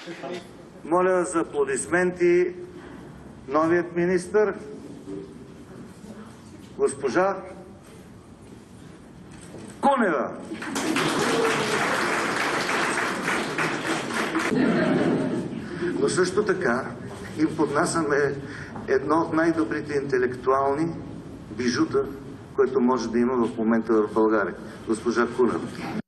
Моля за аплодисменти новият министър, госпожа Кунева. Но също така им поднасяме едно от най-добрите интелектуални бижута, което може да има в момента в България. Госпожа Кунева.